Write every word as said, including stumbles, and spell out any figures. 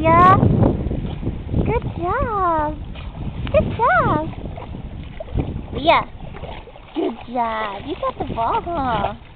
Aaliyah. Good job. Good job. Yeah. Good job. You got the ball, huh?